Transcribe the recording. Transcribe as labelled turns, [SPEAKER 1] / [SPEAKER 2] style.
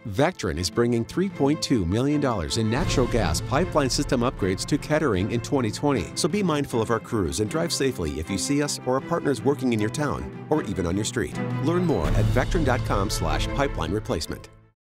[SPEAKER 1] Vectren is bringing $3.2 million in natural gas pipeline system upgrades to Kettering in 2020. So be mindful of our crews and drive safely if you see us or our partners working in your town or even on your street. Learn more at vectren.com/pipeline replacement.